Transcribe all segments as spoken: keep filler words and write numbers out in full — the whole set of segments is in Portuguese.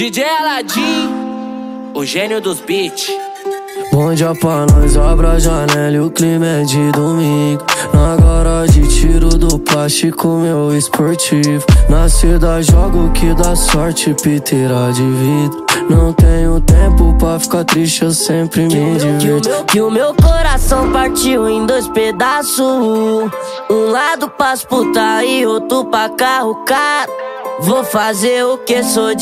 D J Aladim, o gênio dos beats. Bom dia pra nós, abre a janela e o clima é de domingo. Na garagem tiro do plástico meu esportivo. Na cidade jogo que dá sorte, piteira de vidro. Não tenho tempo pra ficar triste, eu sempre me divirto. Que o meu coração partiu em dois pedaços. Um lado pras puta e outro pra carro caro. Vou fazer o que, sou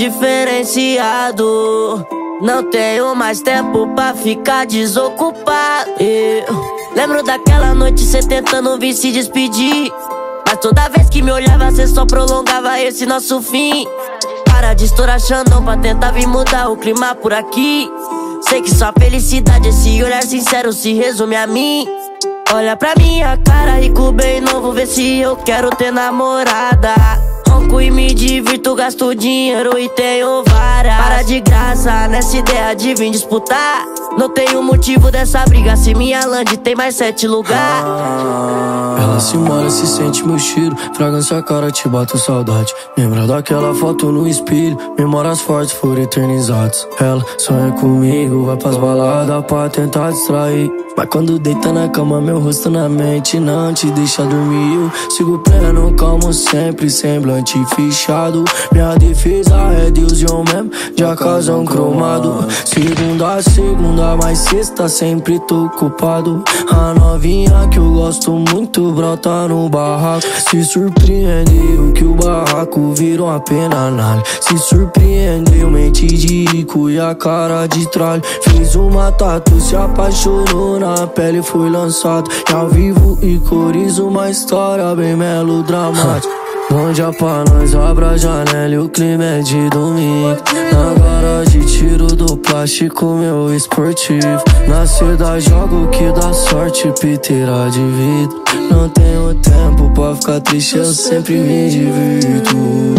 diferenciado. Não tenho mais tempo pra ficar desocupado. Eu lembro daquela noite cê tentando vir se despedir, mas toda vez que me olhava cê só prolongava esse nosso fim. Para de estourar Xandão pra tentar vir mudar o clima por aqui. Sei que sua felicidade, esse olhar sincero se resume a mim. Olha pra minha cara, rico bem novo, vê se eu quero ter namorada. Ronco e me divirto, gasto dinheiro e tenho vara. Para de graça nessa ideia de vir disputar. Não tenho motivo dessa briga se minha land tem mais sete lugares. Ela se molha, se sente meu cheiro, fragrância a cara, te bato saudade. Lembra daquela foto no espelho, memórias fortes foram eternizadas. Ela sonha comigo, vai pras baladas pra tentar distrair. Mas quando deita na cama, meu rosto na mente não te deixa dormir. Eu sigo pleno, calmo sempre, semblante fechado. Minha defesa é Deus e eu mesmo, de acasão cromado. Segunda a segunda, mas sexta sempre tô ocupado. A novinha que eu gosto muito brota no barraco. Se surpreendeu que o barraco virou uma penalha. Se surpreendeu, mente de rico e a cara de tralho. Fez uma tatu, se apaixonou, na pele foi lançado. E ao vivo e cores, uma história bem melodramática. Bom dia pra nós, abre a janela e o clima é de domingo. Na garagem tiro do plástico meu esportivo. Na cidade jogo que dá sorte, piteira de vidro. Não tenho tempo pra ficar triste, eu sempre me divirto.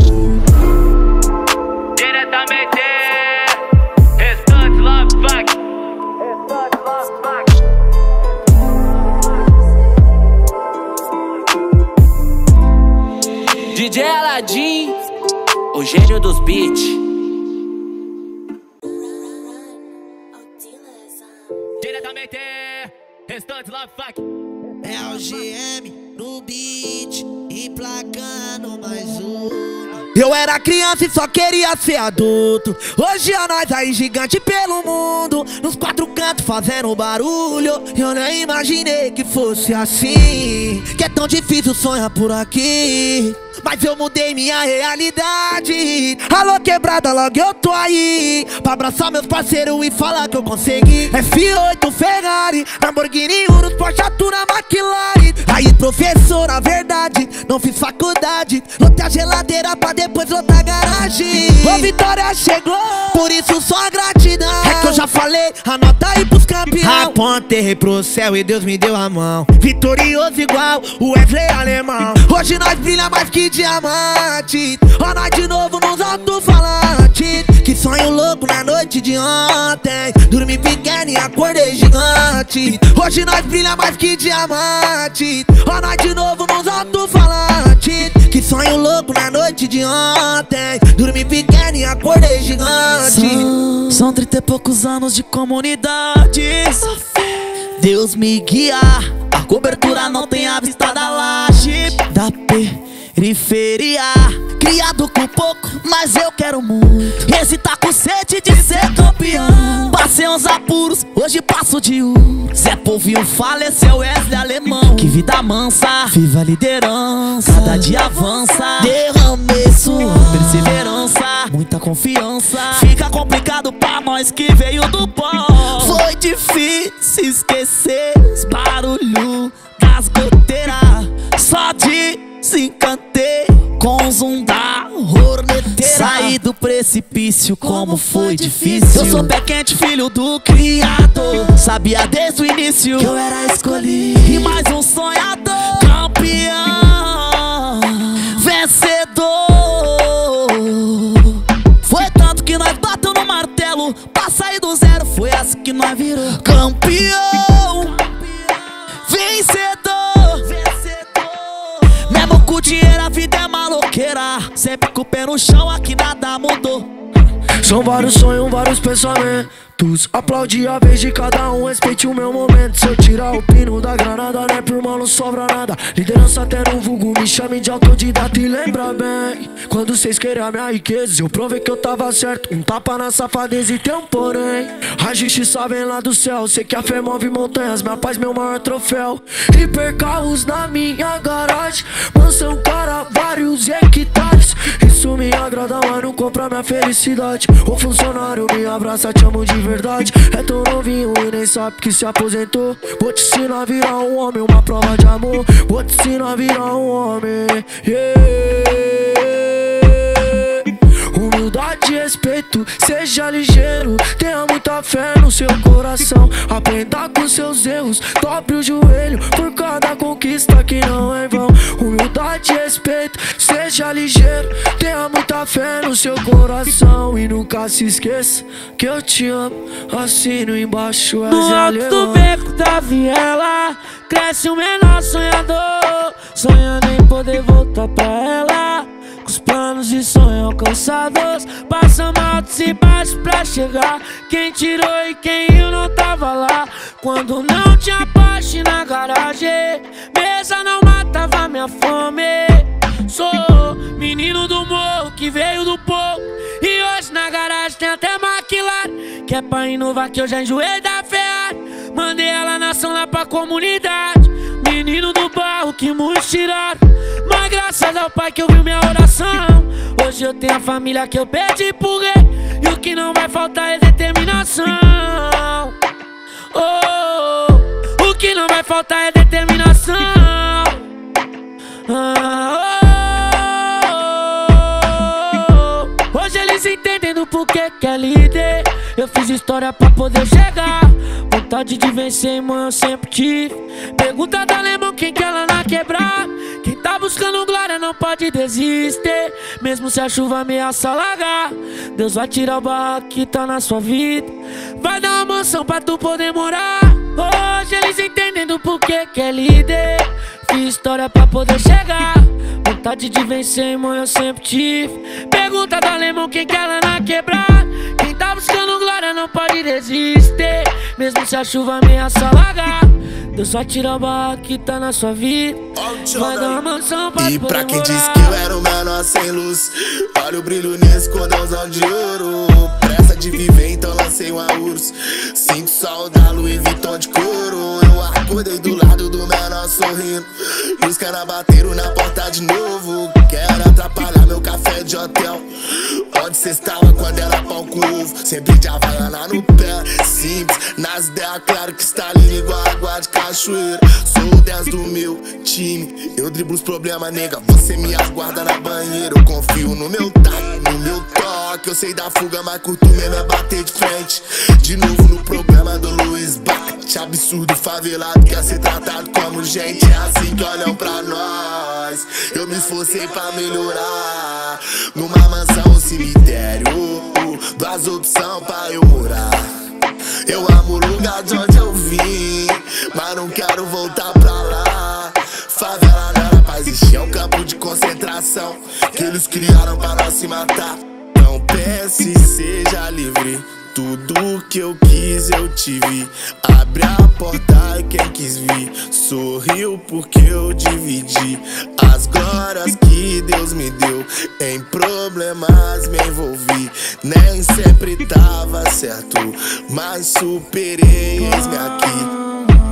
Diretamente, Restante Love Fuck. D J Aladim, o gênio dos beats. Diretamente, Restante Love Fuck. É o G M no beat, emplacando mais um. Eu era criança e só queria ser adulto. Hoje é nós aí gigante pelo mundo, nos quatro cantos fazendo barulho. Eu nem imaginei que fosse assim, que é tão difícil sonhar por aqui. Mas eu mudei minha realidade. Alô quebrada, logo eu tô aí pra abraçar meus parceiros e falar que eu consegui. F oito Ferrari, Lamborghini, Urus, Porsche, Tuna, McLaren. Aí professor, na verdade, não fiz faculdade. Lotei a geladeira pra depois lotar a garagem. A vitória chegou, por isso só gratidão. É que eu já falei, anota aí pros campeões. Apontei pro céu e Deus me deu a mão. Vitorioso igual o Wesley alemão. Hoje nós brilha mais que diamante. Ó nós de novo nos alto-falantes. Que sonho louco na noite de ontem. Dormi pequeno e acordei gigante. Hoje nós brilha mais que diamante. Ó nós de novo nos alto-falantes. Que sonho louco na noite de ontem. Dormi pequeno e acordei gigante. São, são trinta e poucos anos de comunidade. Deus me guia, a cobertura não tem a vista da laje. Da periferia, criado com pouco, mas eu quero muito. Esse tá com sede de ser campeão. Passei uns apuros, hoje passo de um. Zé Povinho faleceu, Wesley alemão. Que vida mansa, viva a liderança. Cada dia avança, derramei suor, perseverança, muita confiança. Fica complicado pra nós que veio do pó. Foi difícil esquecer os barulhos das goteiras. Só desencantei com o zoom da horneteira. Saí do precipício, como foi difícil. Eu sou pé quente, filho do criador. Sabia desde o início que eu era escolhido. E mais um sonhador, campeão, vencedor. Foi tanto que nós bateu no martelo pra sair do zero. Foi assim que nós virou campeão, vencedor. Mesmo com dinheiro a vida é maloqueira. Sempre com o pé no chão, aqui nada mudou. São vários sonhos, vários pensamentos. Aplaude a vez de cada um, respeite o meu momento. Se eu tirar o pino da granada, né, por mal não sobra nada. Liderança até no vulgo, me chame de autodidata. E lembra bem, quando cês queriam a minha riqueza, eu provei que eu tava certo. Um tapa na safadeza e tem um porém. A justiça vem lá do céu, sei que a fé move montanhas. Minha paz, meu maior troféu. Hipercarros na minha garagem, mansão, cara, vários hectares. Isso me agrada, mas não compra minha felicidade. O funcionário me abraça, te amo de verdade. É tão novinho e nem sabe que se aposentou. Vou te ensinar a virar um homem, uma prova de amor. Vou te ensinar a virar um homem, yeah. Humildade e respeito, seja ligeiro. Tenha muita fé no seu coração. Aprenda com seus erros, dobre o joelho por cada conquista que não é em vão. Humildade e respeito, seja ligeiro. Tenha muita fé no seu coração. E nunca se esqueça que eu te amo. Assino embaixo, és no alto do beco da viela cresce o menor sonhador, sonhando em poder voltar pra ela. Com os planos e sonhos alcançados, passamos altos e baixos pra chegar. Quem tirou e quem eu não tava lá. Quando não tinha poste na garagem, mesa não matava minha fome. Sou menino do morro que veio do povo, e hoje na garagem tem até McLaren. Que é pra inovar que eu já enjoei da Ferrari. Mandei ela na ação lá pra comunidade. Menino do barro que muitos tiraram, mas graças ao pai que ouviu minha oração. Hoje eu tenho a família que eu pedi por rei, e o que não vai faltar é determinação. Oh, oh, o que não vai faltar é determinação. Ah, oh, oh, oh. Hoje eles entendem do porquê que é líder. Eu fiz história pra poder chegar. Vontade de vencer, mãe, eu sempre tive. Pergunta da Alemão quem que ela na quebrar. Quem tá buscando glória não pode desistir, mesmo se a chuva ameaça alagar. Deus vai tirar o barraco que tá na sua vida, vai dar uma mansão pra tu poder morar. Hoje eles entendem do porquê que é líder. Fiz história pra poder chegar. Vontade de vencer, mãe, eu sempre tive. Pergunta do Alemão quem que ela na quebrar. Quem tá buscando glória não pode desistir, mesmo se a chuva ameaça alagar. Deus só tira o barraco que tá na sua vida, vai dar uma mansão pra E pra quem morar. diz que eu era o menor sem luz, olha o brilho nesse cordãozão de ouro. Pressa de viver, então lancei uma urso. Sinto sol da Louis Vuitton de couro. Eu acordei do lado do menor sorrindo, e os caras bateram na porta de novo. Quero atrapalhar meu café de hotel. Onde cê estava quando era pão com ovo? Sempre de Havaiana no pé, simples, nas ideias, claro que está ali igual água de cachoeira. Sou o dez do meu time, eu driblo os problemas, nega, você me aguarda na banheira. Eu confio no meu taco, no meu toque. Eu sei da fuga, mas curto mesmo é bater de frente. De novo no programa do Luiz Bate. Absurdo, favelado, quer ser tratado como gente. É assim que olham pra nós. Eu me esforcei pra melhorar. Numa mansão ou cemitério, duas opções pra eu morar. Eu amo o lugar de onde eu vim, mas não quero voltar pra lá. Favela não era pra existir, é um campo de concentração que eles criaram pra nós se matar. Não pense e seja livre, tudo que eu quis eu tive. Abre a porta e quem quis vir sorriu porque eu dividi as glórias que Deus me deu. Em problemas me envolvi, nem sempre tava certo, mas superei, eis-me aqui.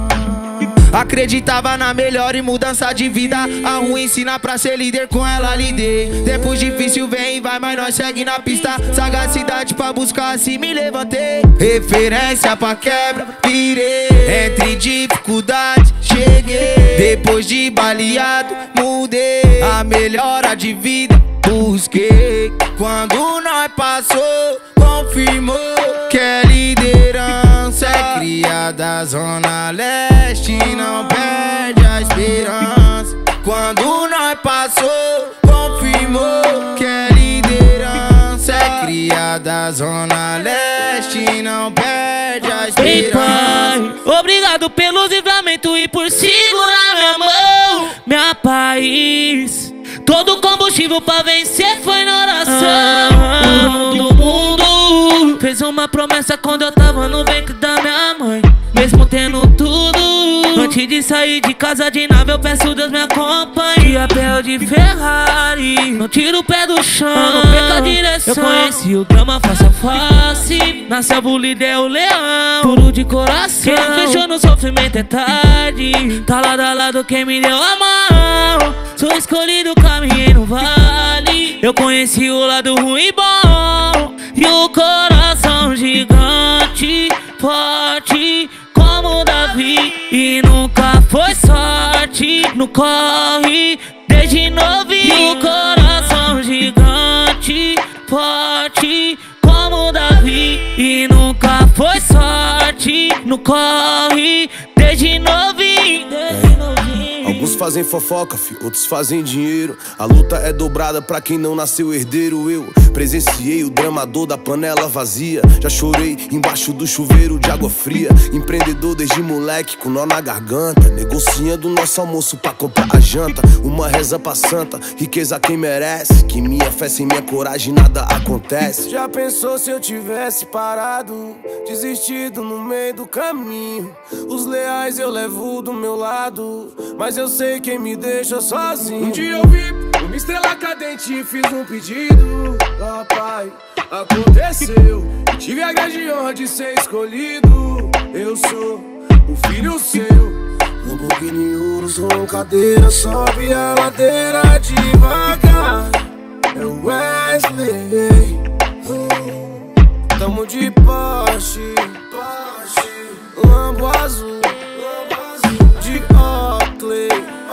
Acreditava na melhor e mudança de vida. A ruim ensina pra ser líder, com ela lidei. Tempos difícil vem e vai, mas nós segue na pista. Sagacidade pra buscar, assim me levantei. Referência pra quebra, virei. Entre dificuldades, cheguei. Depois de baleado, mudei. A melhora de vida, busquei. Quando nós passou, confirmou que é liderança é criada Zona Leste, não perde a esperança. Quando nós passou, confirmou que é liderança é criada Zona Leste, não perde a esperança. Ei, pai, obrigado pelos livramentos e por segurar minha mão, minha paz. Todo combustível pra vencer foi na oração. Ah, do mundo fez uma promessa quando eu tava no ventre da minha mãe. Mesmo tendo tudo, antes de sair de casa de nave eu peço Deus me acompanhe. De a pé ou de Ferrari, não tiro o pé do chão, não perca a direção. Eu conheci o drama face a face, na selva o líder é o leão, puro de coração. Quem não fechou no sofrimento é tarde, tá lado a lado quem me deu a mão. Sou escolhido, caminhei no vale, eu conheci o lado ruim e bom. E o coração gigante, forte como Davi, e nunca foi sorte no corre desde novinho. E o coração gigante, forte como Davi, e nunca foi sorte no corre desde novinho, desde novinho. Alguns fazem fofoca, fi, outros fazem dinheiro. A luta é dobrada pra quem não nasceu herdeiro. Eu presenciei o dramador da panela vazia, já chorei embaixo do chuveiro de água fria. Empreendedor desde moleque com nó na garganta, negociando nosso almoço pra comprar a janta. Uma reza pra santa, riqueza quem merece, que minha fé sem minha coragem nada acontece. Já pensou se eu tivesse parado, desistido no meio do caminho? Os leais eu levo do meu lado, mas eu sei quem me deixa sozinho. Um dia eu vi uma estrela cadente e fiz um pedido. Ah, pai, aconteceu. Tive a grande honra de ser escolhido. Eu sou um filho seu. Lamborghini Urus com cadeira, sobe a ladeira devagar. É o Wesley. Oh, tamo de Porsche, Porsche, Lambo azul, de Oakley,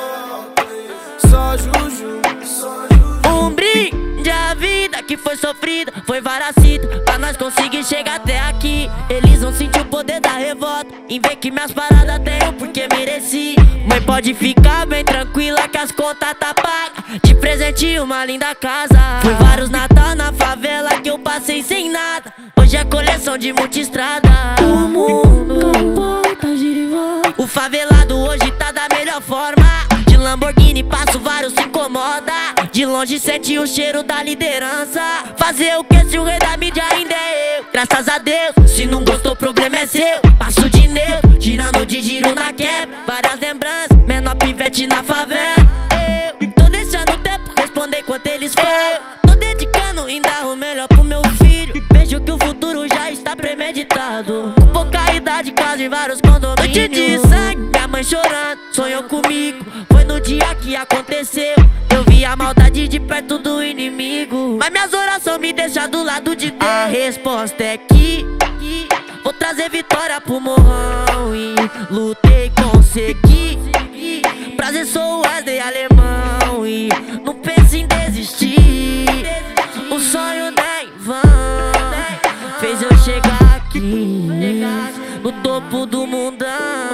só Juju, só Juju. Um brinde à vida que foi sofrida, foi varacita pra nós conseguir chegar até aqui. Eles vão sentir o poder da revolta em ver que minhas paradas tenho porque mereci. Mãe, pode ficar bem tranquila que as contas tá pagas. De presente uma linda casa. Foi vários Natal na favela que eu passei sem nada. Hoje é coleção de multistrada. O mundo comporta girivolta. O favelado hoje tá da melhor forma. De Lamborghini passo vários se incomoda. De longe sente o cheiro da liderança. Fazer o que se o rei da mídia ainda é eu? Graças a Deus, se não gostou o problema é seu. Passo de neutro, tirando de giro na quebra. Várias lembranças, menor pivete na favela. Eu tô deixando o tempo responder quanto eles falam. Tô dedicando ainda o melhor pro meu filho. Vejo que o futuro já está premeditado. Com pouca idade, casa em vários condomínios. Noite de sangue, minha mãe chorando, sonhou comigo. Foi no dia que aconteceu. Eu vi a maldade de perto do inimigo, mas minhas orações me deixam do lado de Deus. A resposta é que, que vou trazer vitória pro morrão. E lutei, consegui. Prazer, sou Wesley alemão. E não pense em desistir. O sonho nem vão fez eu chegar aqui no topo do mundão.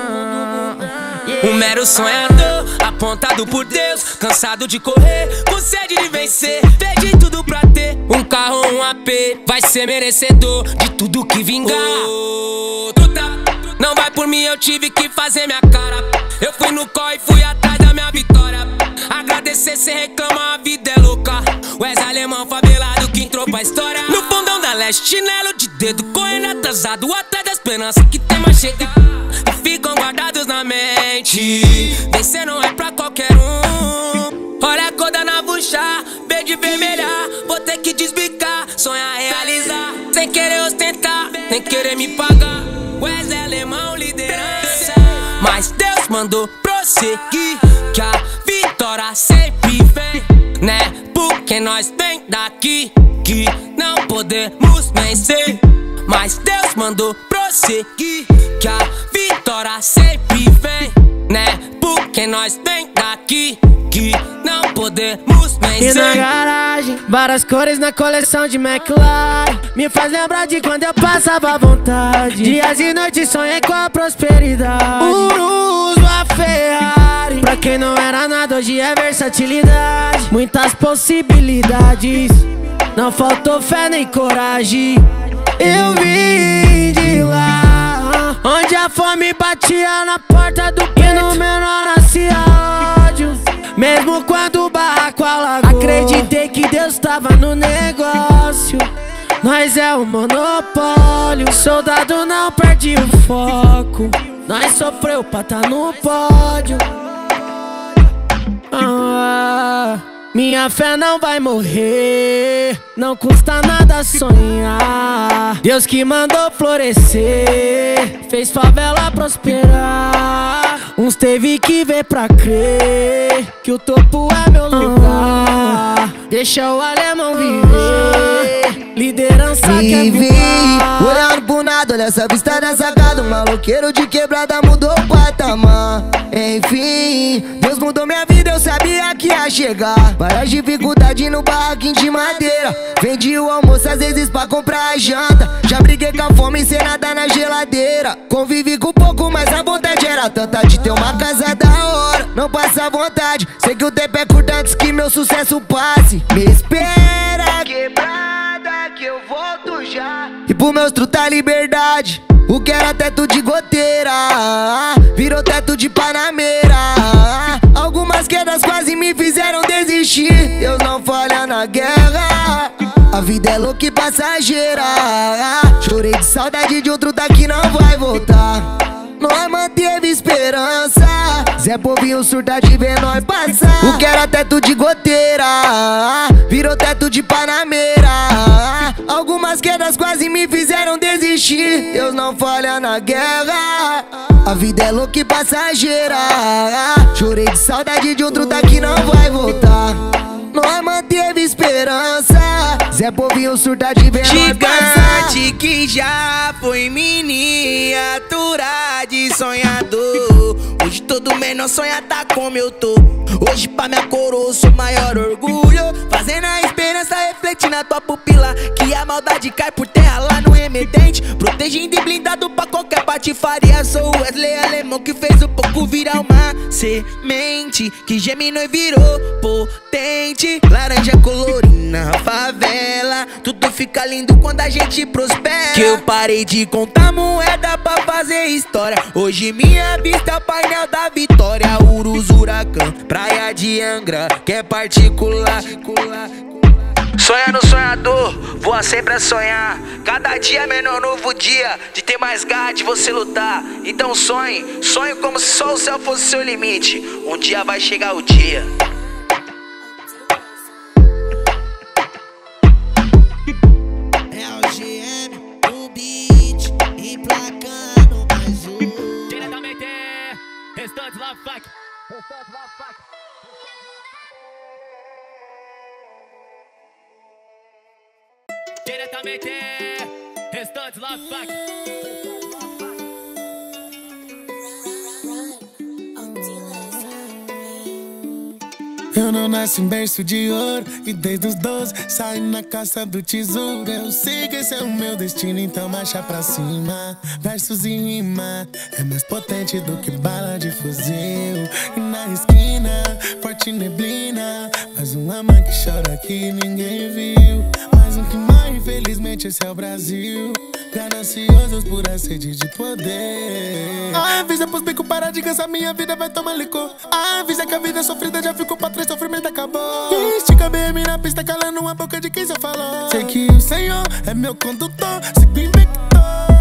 Yeah. Um mero sonhador, apontado por Deus, cansado de correr, com sede de vencer. Perdi tudo pra ter um carro, um A P. Vai ser merecedor de tudo que vingar. Oh, não vai por mim, eu tive que fazer minha cara. Eu fui no corre e fui atrás da minha vitória. Agradecer, cê reclama, a vida é louca. Wesley alemão favelado que entrou pra história. No fundão da leste, chinelo de dedo, correndo atrasado, atrás da esperança que tem mais chega. E ficam guardados na mente. Vencer não é pra qualquer um. Olha a cor da navuxa, verde vermelha. Vou ter que desbicar, sonhar, realizar. Sem querer ostentar, nem querer me pagar. Wesley alemão, liderança. Mas Deus mandou prosseguir, que a vitória sempre vem, né? Porque nós vem daqui, que não podemos vencer. Mas Deus mandou prosseguir, que a vitória sempre vem, né? Porque nós vem daqui, que não podemos vencer. E na garagem, várias cores na coleção de McLaren. Me faz lembrar de quando eu passava à vontade. Dias e noites sonhei com a prosperidade. Urus, uma Ferrari. Pra quem não era nada, hoje é versatilidade. Muitas possibilidades, não faltou fé nem coragem. Eu vim de lá, onde a fome batia na porta do peito e no menor nascia ódio. Mesmo quando o barraco alagou, acreditei que Deus tava no negócio. Nós é o monopólio, soldado não perde o foco. Nós sofreu pra tá no pódio. Ah, minha fé não vai morrer, não custa nada sonhar. Deus que mandou florescer, fez favela prosperar. Uns teve que ver pra crer que o topo é meu lugar. Deixa o alemão viver, liderança quer voar. Olhando pro nada, olha essa vista da sacada. Um maloqueiro de quebrada mudou o patamar. Enfim, Deus mudou minha vida, eu sabia que ia chegar. Várias dificuldades no barraquinho de madeira. Vendi o almoço às vezes pra comprar a janta. Já briguei com a fome sem nada na geladeira. Convivi com pouco, mas a vontade era tanta de ter uma casa da hora. Não passa vontade, sei que o tempo é curto antes que meu sucesso passe. Me espera, quebrada, que eu volto já. E pro meus truta liberdade. O que era teto de goteira virou teto de panameira. Algumas quedas quase me fizeram desistir. Deus não falha na guerra. A vida é louca e passageira. Chorei de saudade de outro daqui não vai voltar. Nós manteve esperança. Zé Povinho surta de ver nós passar. O que era teto de goteira virou teto de panameira. Algumas quedas quase me fizeram desistir. Deus não falha na guerra. A vida é louca e passageira. Chorei de saudade de outro daqui não vai voltar. Nós manteve esperança. Zé Povinho surta de ver nós passar. Gigante que já foi miniatura de sonhador. Hoje todo menor sonha tá como eu tô. Hoje pra minha coroa eu sou maior orgulho. Fazendo a esperança refletir na tua pupila. Que a maldade cai por terra lá no emergente. Protegendo e blindado pra qualquer patifaria. Sou o Wesley alemão que fez o pouco virar uma semente que germinou e virou potente. Laranja colorina, favela. Tudo fica lindo quando a gente prospera. Que eu parei de contar moeda pra fazer história. Hoje minha vista é o painel da vitória. Urus, Huracão, praia de Angra, que é particular. Sonha no sonhador, voa sempre a sonhar. Cada dia é menor novo dia, de ter mais garra de você lutar. Então sonhe, sonhe como se só o céu fosse seu limite. Um dia vai chegar o dia. É o G M, o beat, emplacando mais um. Diretamente, Restante Love Fuck. Restante Love Fuck. Diretamente, Restante Love Fuck. Eu não nasci em berço de ouro e desde os doze saí na caça do tesouro. Eu sei que esse é o meu destino, então marcha pra cima. Versos e rima é mais potente do que bala de fuzil. E na esquina, forte neblina, mais um ama que chora que ninguém viu. Mais um que morre, infelizmente esse é o Brasil. Gananciosos por a sede de poder. Avisa pros bicos parar de cansar, minha vida vai tomar licor. Avisa que a vida é sofrida, já ficou pra trás, sofrimento acabou. Estica B M na pista, calando a boca de quem só falou. Sei que o Senhor é meu condutor, sigo invicto.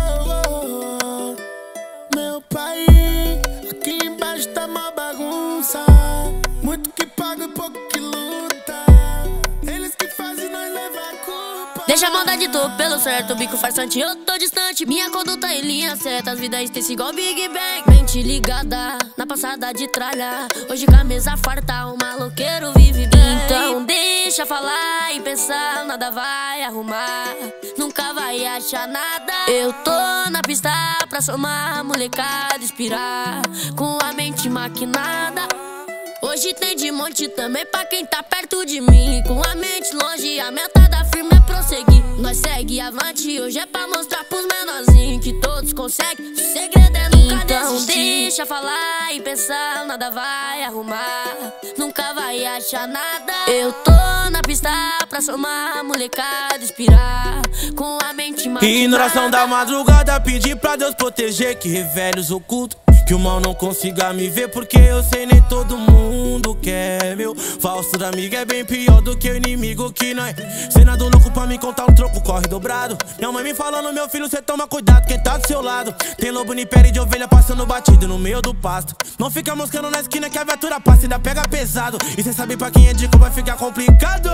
Meu pai, aqui embaixo tá uma bagunça. Muito que paga e pouco que luta. Eles que fazem nós levar a culpa. Deixa a maldade tô pelo certo, bico farsante, eu tô distante. Minha conduta em linha certa, as vidas extensas igual Big Bang. Mente ligada, na passada de tralha. Hoje com a mesa farta, o maloqueiro vive bem. Então deixa falar e pensar, nada vai arrumar. Nunca vai achar nada. Eu tô na pista pra somar, molecada inspirar. Com a mente maquinada. Hoje tem de monte também pra quem tá perto de mim. Com a mente longe, a meta da firma é prosseguir. Nós segue avante, hoje é pra mostrar pros menorzinhos que todos conseguem. O segredo é nunca então desistir. Deixa falar e pensar, nada vai arrumar. Nunca vai achar nada. Eu tô na pista pra somar, molecada inspirar. Com a mente maquinada. E na oração da madrugada, pedir pra Deus proteger, que revele os ocultos. Que o mal não consiga me ver, porque eu sei nem todo mundo quer meu. Falso da amiga é bem pior do que o inimigo que nós. Cena do louco pra me contar um troco, corre dobrado. Minha mãe me falando, meu filho, cê toma cuidado, quem tá do seu lado. Tem lobo em pele de ovelha passando batido no meio do pasto. Não fica moscando na esquina que a viatura passa, ainda pega pesado. E cê sabe pra quem é dica vai ficar complicado.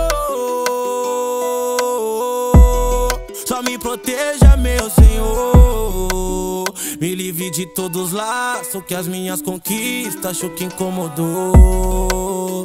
Só me proteja, meu Senhor. Me livre de todos os laços que as minhas conquistas achou que incomodou.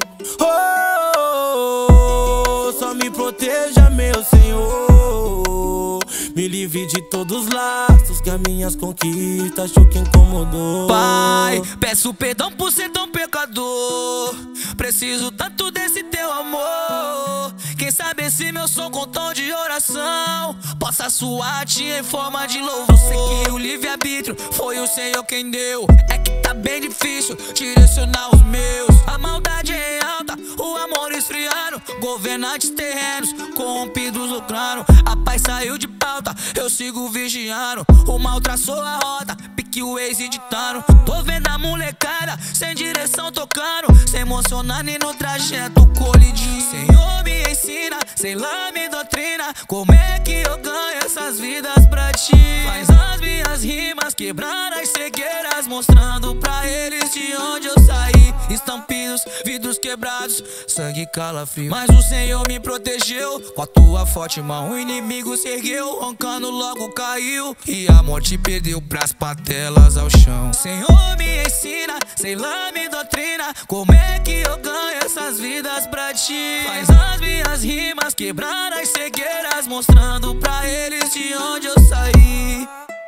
Oh, só me proteja, meu Senhor. Me livre de todos os laços que as minhas conquistas achou que incomodou. Pai, peço perdão por ser tão pecador. Preciso tanto desse teu amor. Quem sabe esse meu som com tom de oração possa soar-te em forma de louvor. Sei que o livre-arbítrio foi o Senhor quem deu. É que tá bem difícil direcionar os meus. A maldade é alta, o amor esfriando. Governantes terrenos, corrompidos lucrando. A paz saiu de pauta, eu sigo vigiando. O mal traçou a rota, pique o ex ditando. Tô vendo a molecada sem direção tocando, sem emocionar nem no trajeto colidindo. Senhor me ensina, sei lá me doutrina, como é que eu ganho essas vidas pra ti. Faz as minhas rimas quebrar as cegueiras, mostrando pra eles de onde eu saí. Estampidos, vidros quebrados, sangue calafrio. Mas o Senhor me protegeu, com a tua forte mão o inimigo se ergueu, roncando logo caiu, e a morte perdeu pras patelas ao chão. Senhor me ensina, sei lá me doutrina, como é que eu ganho essas vidas pra ti. Faz as minhas rimas quebrar as cegueiras, mostrando pra eles de onde eu saí.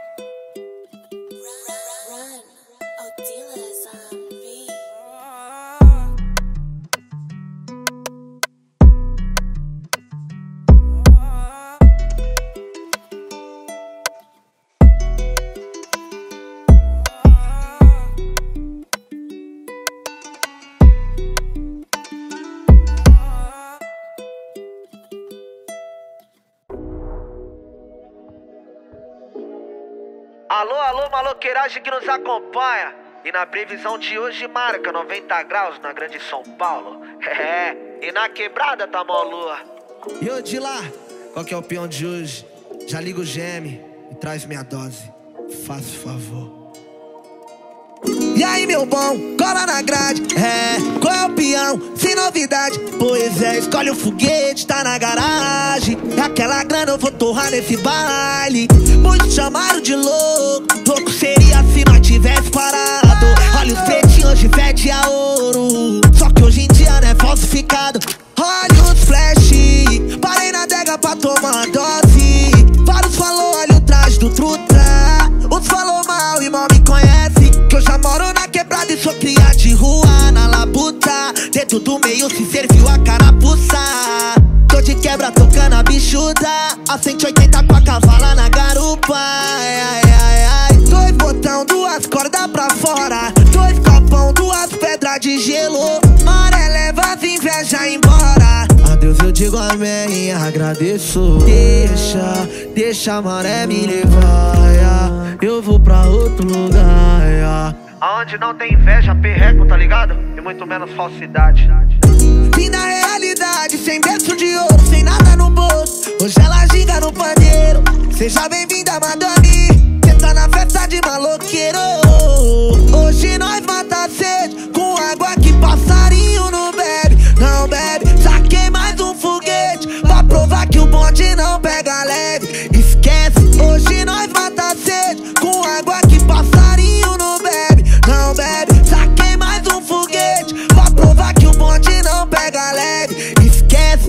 Alô, alô, maloqueiragem que nos acompanha. E na previsão de hoje marca noventa graus na grande São Paulo. É, e na quebrada tá mó lua. E ô de lá, qual que é o peão de hoje? Já liga o G M e traz minha dose, faça o favor. E aí meu bom, cola na grade. É, qual é o peão? Sem novidade. Pois é, escolhe o foguete, tá na garagem. É aquela grana eu vou torrar nesse baile. Muitos chamaram de louco, louco seria se não tivesse parado. Olha os pretinhos de fede a ouro, só que hoje em dia não é falsificado. Olha os flash, parei na adega pra tomar dose. Vários falou, olha o traje do truta. Uns falou mal e mal me conhece, que eu já moro na quebrada e sou cria de rua. Na labuta, dentro do meio se serviu a carapuça. Tô de quebra tocando a bichuda, a cento e oitenta com a cavala na garupa. Ai, ai, ai, ai. Dois botão, duas cordas pra fora, dois copão, duas pedras de gelo. Maré leva as inveja embora. A Deus eu digo amém, agradeço. Deixa, deixa a maré me levar, eu vou pra outro lugar. Aonde não tem inveja, perreco, tá ligado? E muito menos falsidade. Vim na realidade, sem berço de ouro, sem nada no bolso. Hoje ela ginga no pandeiro. Seja bem-vinda, Madame. Cê tá na festa de maloqueiro. Hoje nós mata a sede com água que passarinho não bebe. Não bebe, saquei mais um foguete pra provar que o bonde não pega leve. Esquece, hoje nós mata a sede com água que passarinho não bebe. Não bebe, saquei mais um foguete pra provar que o bonde não pega leve. Esquece.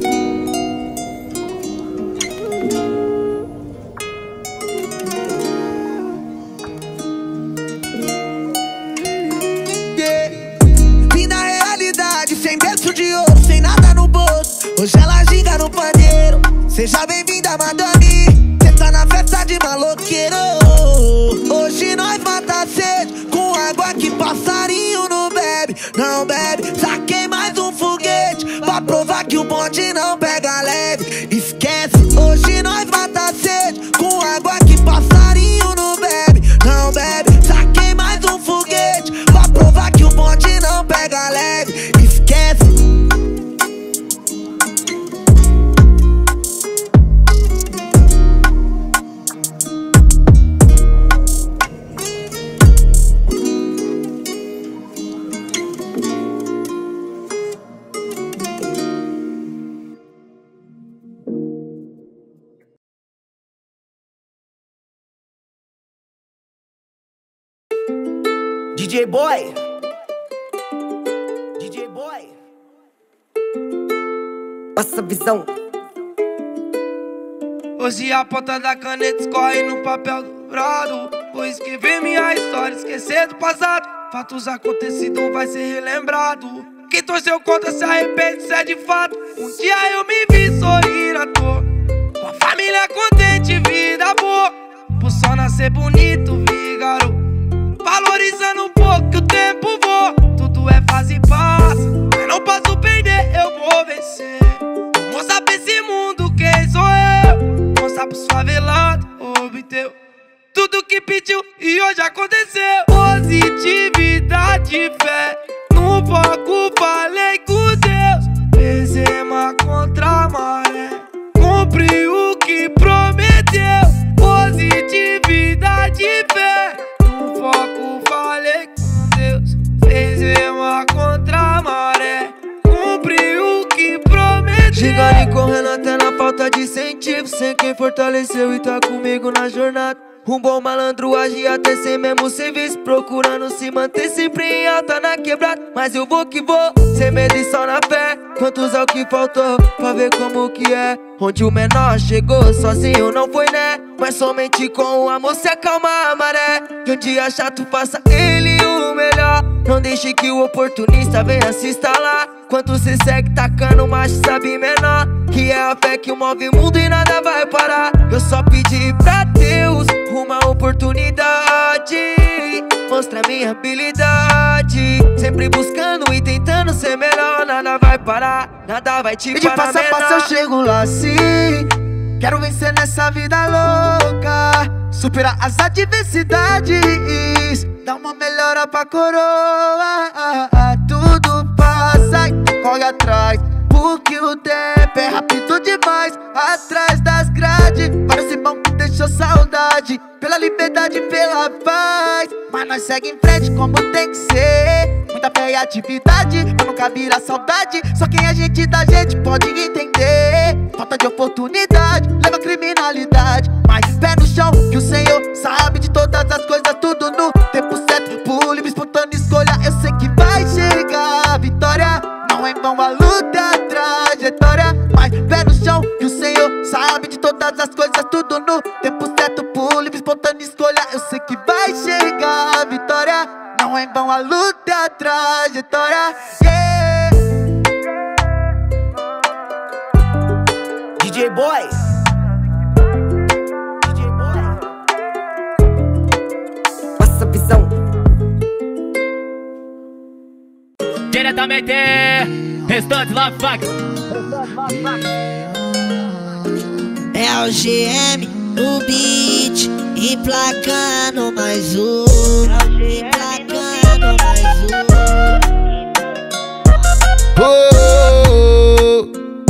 Yeah. Vim na realidade, sem berço de ouro, sem nada no bolso. Hoje ela ginga no pandeiro. Seja bem-vinda, Madame. Cê tá na festa de maloqueiro. Hoje nós mata a sede com água que passarinho não bebe. Não bebe, saquei mais um foguete pra provar que o bonde não pega leve. Esquece, hoje nós mata a sede com água que passarinho não bebe. Não bebe, saquei mais um foguete D J Boy, D J Boy, passa a visão. Hoje a ponta da caneta escorre no papel dobrado. Vou escrever minha história, esquecer do passado. Fatos acontecidos vai ser relembrado. Quem torceu contra se arrepende, isso é de fato. Um dia eu me vi sorrir à toa, com a família contente, vida boa. Por só nascer bonito, vi garoto, valorizando um pouco que o tempo voa. Tudo é fase e passa, mas não posso perder, eu vou vencer. Vou mostrar pra esse mundo quem sou eu. Mostrar pros favelados, obteu tudo que pediu e hoje aconteceu. Positividade, fé, no foco falei com Deus. Benzema contra a maré, cumpri o que prometeu. Positividade, fé, no foco falei com Deus. Benzema contra a maré, cumpri o que prometeu. Chegando e correndo até na falta de incentivo, sem quem fortaleceu e tá comigo na jornada. Um bom malandro age até sem mesmo serviço, procurando se manter sempre em alta na quebrada. Mas eu vou que vou, sem medo e só na fé. Quantos é o que faltou pra ver como que é? Onde o menor chegou sozinho não foi, né? Mas somente com o amor se acalma a maré. De um dia chato faça ele o melhor. Não deixe que o oportunista venha se instalar. Quanto cê segue tacando, mas sabe menor que é a fé que move o mundo e nada vai parar. Eu só pedi pra Deus uma oportunidade, mostra minha habilidade. Sempre buscando e tentando ser melhor. Nada vai parar, nada vai te parar. E de passo a passo eu chego lá sim. Quero vencer nessa vida louca, superar as adversidades, dar uma melhora pra coroa. Tudo passa e corre atrás, porque o tempo é rápido demais. Atrás das grades, parece bom que deixou saudade. Pela liberdade, pela paz, mas nós segue em frente como tem que ser. Muita fé e atividade, pra nunca virar saudade. Só quem é gente da gente pode entender. Falta de oportunidade, leva criminalidade. Mas pé no chão, que o Senhor sabe de todas as coisas. Tudo no tempo certo, por livre, espontânea escolha. Eu sei que vai chegar a vitória, não é em vão a luta, a trajetória. Mas pé no chão, que o Senhor sabe de todas as coisas. Tudo no tempo certo, por livre, espontânea escolha. Eu sei que vai chegar a vitória, não é em vão a luta, a trajetória. Yeah. D J Boy, D J Boy, passa a visão. Diretamente, Restante Love Facts. É o G M no beat, emplacando mais um, emplacando mais um. Oh,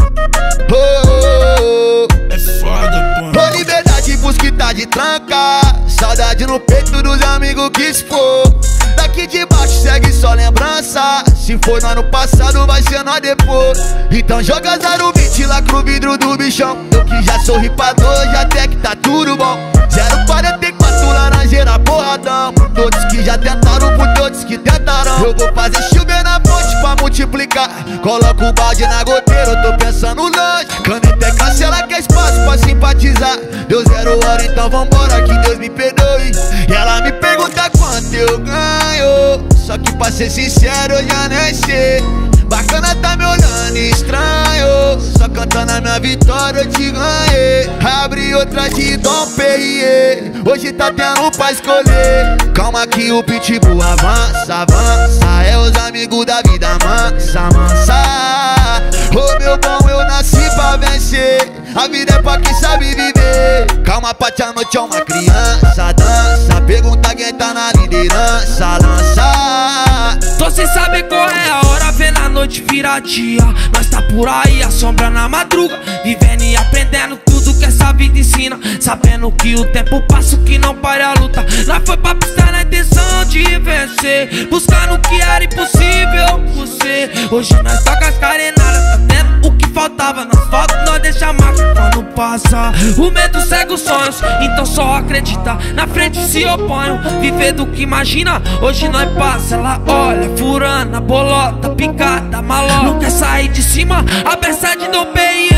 oh, oh. É foda, pô. Ô, liberdade, busca e tá de tranca. Saudade no peito dos amigos que se for. Daqui de baixo segue só lembrança. Se for no ano passado, vai ser nós depois. Então joga zero vinte lá pro vidro do bichão. Eu que já sorri pra dois, já até que tá tudo bom. Zero quarenta e quatro laranjeira porradão. Todos que já tentaram, por todos que tentaram. Eu vou fazer chover na fonte pra multiplicar. Coloco o balde na goteira, eu tô pensando longe. Caneta é cancela que é espaço pra simpatizar. Deu zero hora, então vambora, que Deus me perdoe. E ela me pergunta quanto eu ganho, só que pra ser sincero eu já nem sei. Bacana tá me olhando estranho, só cantando a minha vitória eu te ganhei. Abri outra de Dom Perrier, hoje tá tendo pra escolher. Calma que o pitbull avança, avança. É os amigos da vida mansa, mansa. Ô meu bom, eu nasci pra vencer. A vida é pra quem sabe viver. Calma, Pati, a noite é uma criança. Dança, pergunta quem tá na liderança. Lança. Tô sem saber qual é a hora, vê na noite vira dia. Nós tá por aí, a sombra na madruga, vivendo e aprendendo tudo que essa vida ensina. Sabendo que o tempo passa, que não para a luta. Nós foi pra pista na intenção de vencer, buscando o que era impossível por ser. Hoje nós toca as carenadas, tá tendo o que faltava. Nas fotos nós deixa marca, quando passa. O medo cega os sonhos, então só acredita. Na frente se oponham, viver do que imagina. Hoje nós passa, ela olha, furana, bolota, picada, malota. Não quer sair de cima, a beça de do P I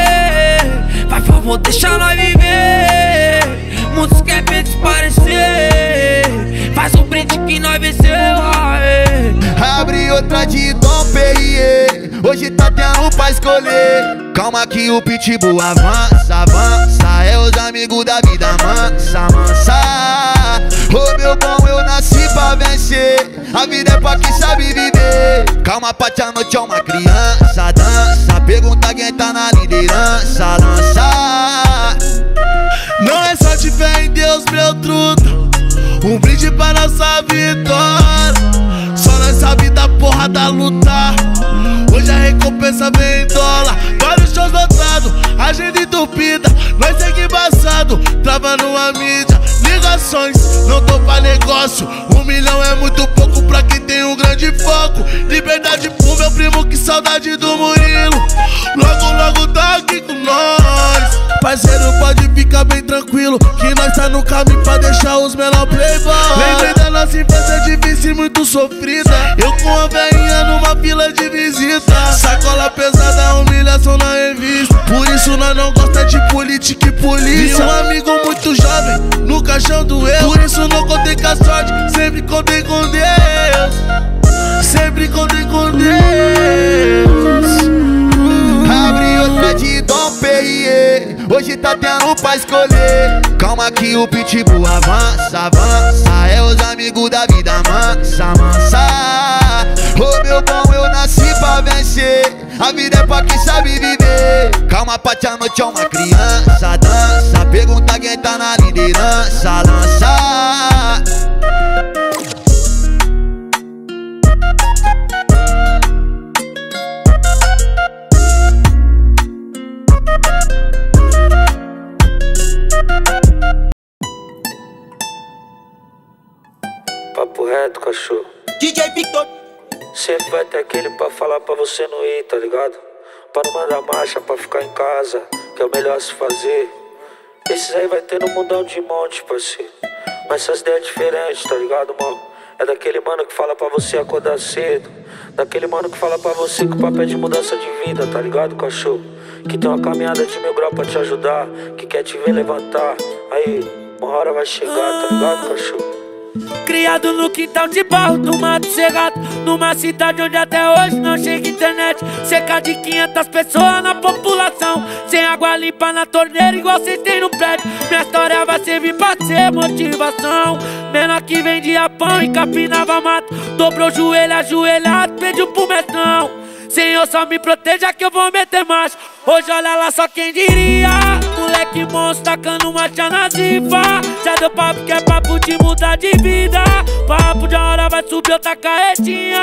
E. Vai, favor, deixa nós viver. Muitos querem desaparecer. Faz um brinde que nós venceu, aê. Abre outra de Dom Perrier. Hoje tá tendo pra escolher. Calma que o pitbull avança, avança. É os amigos da vida, mansa, mansa. Ô meu bom, eu nasci pra vencer. A vida é pra quem sabe viver. Calma, pate, a noite é uma criança. Dança, pergunta quem tá na liderança. Lança. Não é só de fé em Deus, meu truta. Um brinde pra nossa vitória. Só nós sabe da porra da luta. Hoje a recompensa vem em dólar. Vários shows lotados, agenda entupida. Nós segue embaçado, travando a mídia. Ligações, não tô pra negócio. Um milhão é muito pouco pra quem tem um grande foco. Liberdade pro meu primo, que saudade do Murilo. Logo, logo tá aqui com nós. Parceiro, pode ficar bem tranquilo, que nós tá no caminho pra deixar os menor playboy. Lembrei da nossa infância difícil e muito sofrida. Eu com a velhinha numa fila de visita. Sacola pesada, humilhação na revista. Por isso nós não gosta de política e polícia. E um amigo muito jovem no caixão do eu. Por isso não contei com a sorte, sempre contei com Deus. Sempre contei com Deus. Abre outra de Dom Perrier. Hoje tá tendo pra escolher. Calma que o pitbull avança, avança. É os amigos da vida, mansa, mansa. Ô meu bom, eu nasci pra vencer. A vida é pra quem sabe viver. Calma, pate, a noite é uma criança. Dança, pergunta quem tá na liderança. Lança. Papo reto, cachorro. D J Victor. Sempre vai ter aquele pra falar pra você não ir, tá ligado? Pra não mandar marcha, pra ficar em casa, que é o melhor a se fazer. Esses aí vai ter no mundão de monte, parceiro. Mas essas ideias diferentes, tá ligado, mano? É daquele mano que fala pra você acordar cedo. Daquele mano que fala pra você que o papo é de mudança de vida, tá ligado, cachorro? Que tem uma caminhada de mil graus pra te ajudar, que quer te ver levantar. Aí, uma hora vai chegar, tá ligado, cachorro? Criado no quintal de barro do mato cerrado, numa cidade onde até hoje não chega internet. Cerca de quinhentas pessoas na população, sem água limpa na torneira igual cês tem no prédio. Minha história vai servir pra ser motivação. Menor que vendia pão e capinava mato, dobrou o joelho ajoelhado, pediu pro mestrão: Senhor, só me proteja que eu vou meter marcha. Hoje olha lá só quem diria. Moleque monstro tacando marcha na zifa. Já deu papo que é papo de mudar de vida. Papo de uma hora vai subir outra carretinha.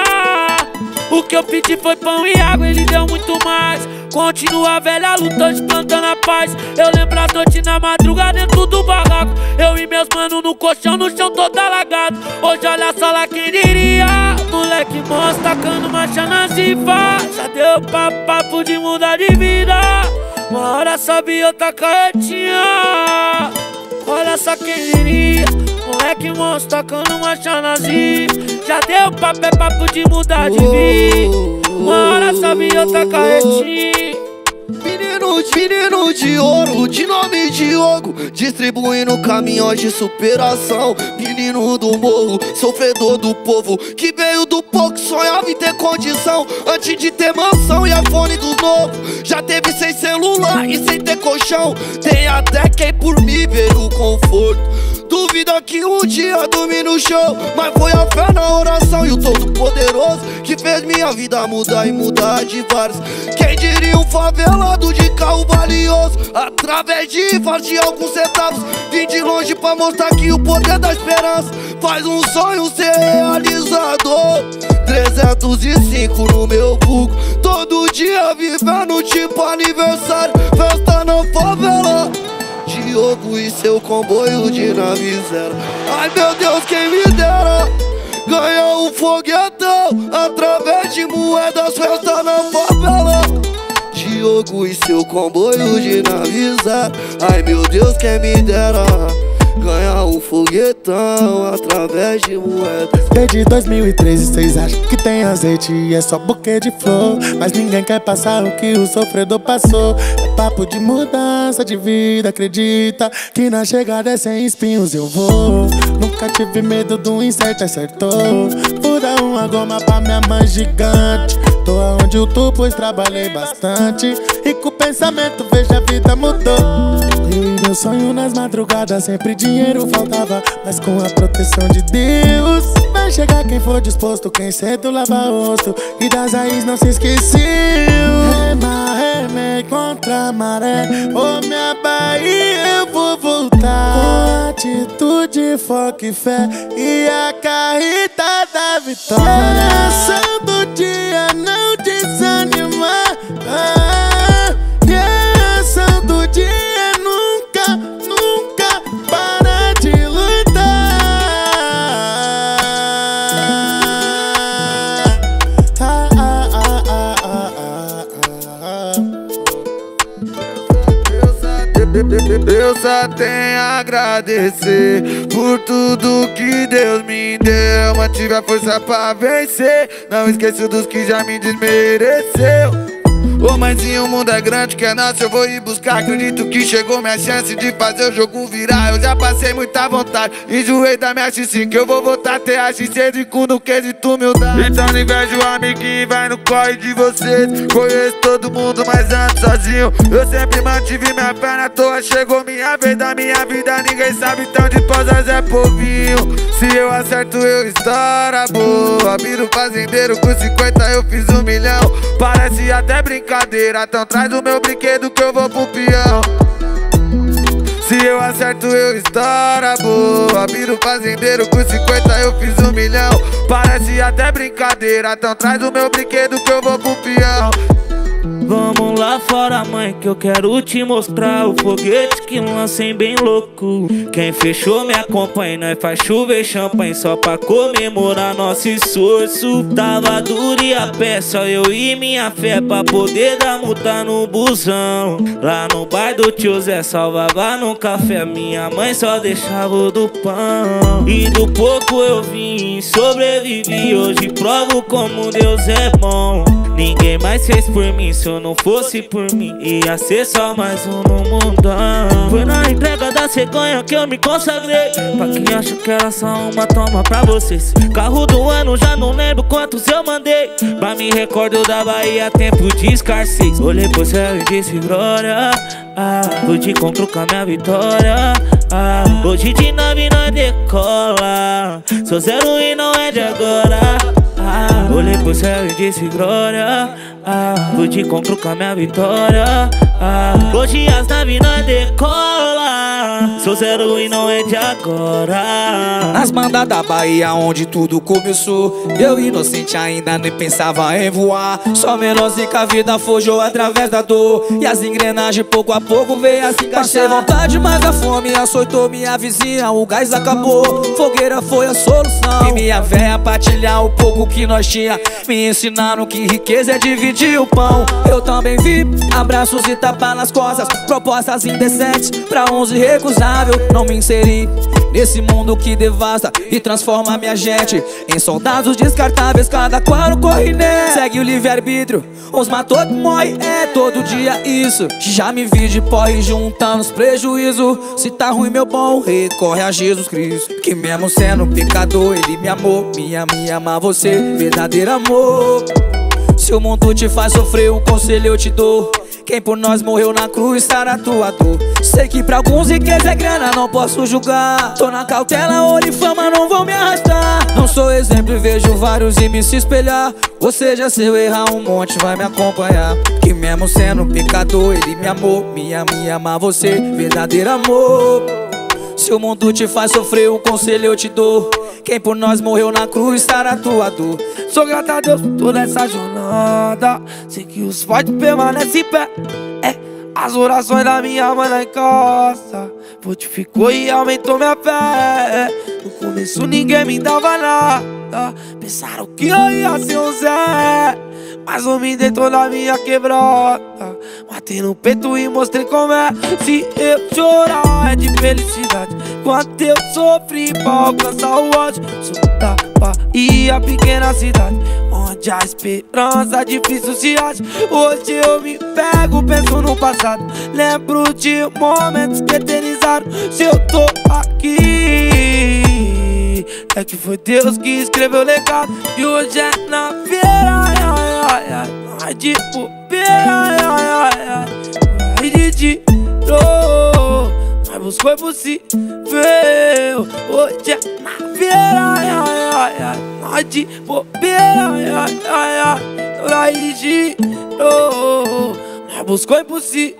O que eu pedi foi pão e água, ele deu muito mais. Continua a velha luta, hoje plantando a paz. Eu lembro a noite na madrugada dentro do barraco. Eu e meus manos no colchão, no chão todo alagado. Hoje olha só lá quem diria. Moleque monstro tacando marcha na zifa. Já deu papo, papo de mudar de vida. Uma hora sobe outra carretinha. Olha só quem diria. Moleque monstro tacando marcha na zifa. Já deu papo, é papo de mudar de vida. Uma hora sobe outra carretinha. Menino, menino de ouro, de nome Diogo, distribuindo caminhões de superação. Menino do morro, sofredor do povo, que veio do pouco, sonhava em ter condição. Antes de ter mansão e iPhone dos novos, já teve sem celular e sem ter colchão. Tem até quem por mim veio o conforto. Duvida que um dia dormi no chão, mas foi a fé na oração e o Todo-Poderoso que fez minha vida mudar e mudar de vários. Quem diria um favelado de carro valioso, através de faz de alguns centavos. Vim de longe pra mostrar que o poder da esperança faz um sonho ser realizado. Trezentos e cinco no meu buco, todo dia vivendo tipo aniversário, festa na favela. Diogo e seu comboio de nave zero. Ai meu Deus, quem me dera ganhar um foguetão através de moedas, festa na favela. Diogo e seu comboio de navios. Ai meu Deus, quem me dera ganhar um foguetão através de moedas. Desde dois mil e treze cês acham que tem azeite e é só buquê de flor, mas ninguém quer passar o que o sofredor passou. É papo de mudança de vida, acredita que na chegada é sem espinhos eu vou. Nunca tive medo do incerto, acertou. Fura uma goma pra minha mãe gigante. Tô aonde eu tô, pois trabalhei bastante e com o pensamento vejo a vida mudou. Eu e meu sonho nas madrugadas, sempre dinheiro faltava, mas com a proteção de Deus vai chegar quem for disposto, quem cedo lava o rosto e das raízes não se esqueceu. Rema, remei contra a maré, ô minha Bahia eu vou voltar com atitude, foco e fé e a carreta da vitória. Geração do dia não desanimar, ah, geração do dia nunca, nunca para de lutar. Ah, ah, ah, ah, ah, ah, ah. Eu só tenho a agradecer por tudo que Deus me deu. Mantive a força pra vencer, não esqueço dos que já me desmereceu. Ô mãezinho, o mundo é grande, que é nosso, eu vou ir buscar. Acredito que chegou minha chance de fazer o jogo virar. Eu já passei muita vontade, enjoei da minha X cinco. Eu vou voltar a ter a X seis e cu no quesito humildade. Então não invejo o amiguinho, vai no corre de vocês. Conheço todo mundo, mas ando sozinho. Eu sempre mantive minha fé na toa. Chegou minha vez da minha vida, ninguém sabe, então de posas é povinho. Se eu acerto, eu estoura boa. Viro fazendeiro, com cinquenta eu fiz um milhão. Parece até brincadeira, então traz o meu brinquedo que eu vou pro peão. Se eu acerto, eu estoura boa. Viro fazendeiro, com cinquenta eu fiz um milhão. Parece até brincadeira, então traz o meu brinquedo que eu vou pro peão. Vamos lá fora, mãe, que eu quero te mostrar o foguete que lancei bem louco. Quem fechou me acompanha, nós faz chover champanhe só pra comemorar nosso esforço. Tava duro e a pé, só eu e minha fé pra poder dar multa no busão. Lá no bar do tio Zé salvava no café, minha mãe só deixava o do pão. E do pouco eu vim, sobrevivi, hoje provo como Deus é bom. Ninguém mais fez por mim, se eu não fosse por mim ia ser só mais um no mundão. Foi na entrega da cegonha que eu me consagrei. Pra quem acha que era só uma, toma pra vocês. Carro do ano, já não lembro quantos eu mandei. Mas me recordo da Bahia, tempo de escassez. Olhei pro céu e disse glória, ah, hoje encontro com a minha vitória, ah, hoje de nave nós decola. Sou zero e não é de agora, ah, olhei pro céu e disse glória, ah, vou te encontro com a minha vitória, ah, hoje as naves nós decola. Sou zero e não é de agora. Nas bandas da Bahia onde tudo começou, eu inocente ainda nem pensava em voar. Só menorzinho que a vida forjou através da dor, e as engrenagens pouco a pouco veio a se encaixar. Passei vontade, mas a fome açoitou minha vizinha. O gás acabou, fogueira foi a solução. E minha véia partilhar o pouco que nós tinha. Me ensinaram que riqueza é dividir o pão. Eu também vi abraços e tapas nas costas, propostas indecentes pra uns irrecusáveis. Não me inseri nesse mundo que devasta e transforma minha gente em soldados descartáveis, cada qual no corre nele. Segue o livre-arbítrio, uns matou que morre, é todo dia isso. Já me vi de porre juntando os prejuízos. Se tá ruim meu bom, recorre a Jesus Cristo, que mesmo sendo pecador ele me amou. Me, me ama você, verdadeiro amor. Se o mundo te faz sofrer, um conselho eu te dou: quem por nós morreu na cruz está na tua dor. Sei que pra alguns riqueza é grana, não posso julgar. Tô na cautela, ouro e fama não vão me arrastar. Não sou exemplo e vejo vários e me se espelhar. Ou seja, se eu errar um monte vai me acompanhar, que mesmo sendo pecador ele me amou. Me, me ama você, verdadeiro amor. Se o mundo te faz sofrer, um conselho eu te dou: quem por nós morreu na cruz está na tua dor. Sou grato a Deus por toda essa jornada. Sei que os fortes permanecem em pé. É, as orações da minha mãe na encosta fortificou e aumentou minha fé. No começo ninguém me dava nada, pensaram que eu ia ser um Zé, mas eu me deitou na minha quebrota. Matei no peito e mostrei como é. Se eu chorar é de felicidade. Quanto eu sofri pra alcançar o ódio. Sou da Bahia, pequena cidade, onde a esperança difícil se acha. Hoje eu me pego, penso no passado. Lembro de momentos que eternizaram. Se eu tô aqui, é que foi Deus que escreveu o legado. E hoje é na feira, ai, ai, ai, ai. Ai de bobeira, ai, ai, ai, ai. Ai de tiro, mas buscou é possível. Hoje é na feira, ai, ai, ai, ai. Ai de bobeira, ai, ai, ai, ai. Ai de tiro, mas buscou é possível.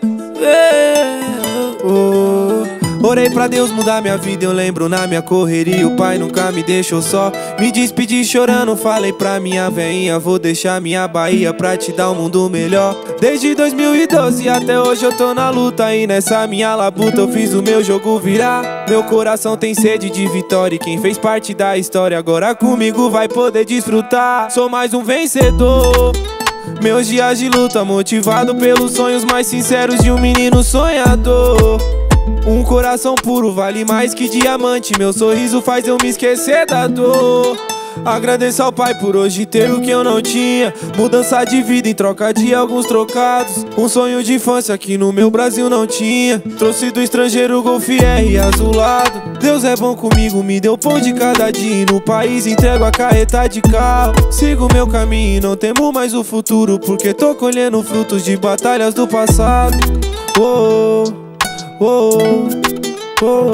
Orei pra Deus mudar minha vida, eu lembro na minha correria. O pai nunca me deixou só. Me despedi chorando, falei pra minha veinha: vou deixar minha Bahia pra te dar um mundo melhor. Desde dois mil e doze até hoje eu tô na luta. E nessa minha labuta eu fiz o meu jogo virar. Meu coração tem sede de vitória, e quem fez parte da história agora comigo vai poder desfrutar. Sou mais um vencedor. Meus dias de luta motivado pelos sonhos mais sinceros de um menino sonhador. Um coração puro vale mais que diamante. Meu sorriso faz eu me esquecer da dor. Agradeço ao pai por hoje ter o que eu não tinha. Mudança de vida em troca de alguns trocados. Um sonho de infância que no meu Brasil não tinha. Trouxe do estrangeiro Golf R azulado. Deus é bom comigo, me deu pão de cada dia. E no país entrego a carreta de carro. Sigo meu caminho e não temo mais o futuro, porque tô colhendo frutos de batalhas do passado. Oh, oh, oh,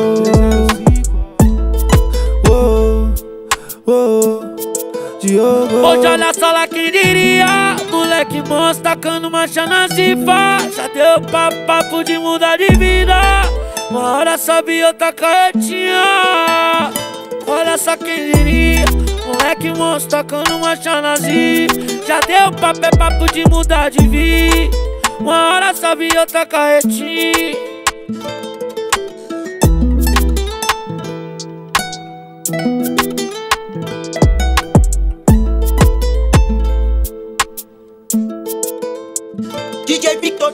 oh, oh, Diogo. Hoje olha só lá quem diria. Moleque monstro tacando marcha na cifa. Já deu papo, papo de mudar de vida. Uma hora sobe outra carretinha. Olha só quem diria. Moleque monstro tacando marcha na cifa. Já deu papo, é papo de mudar de vida. Uma hora sobe outra carretinha. D J Victor.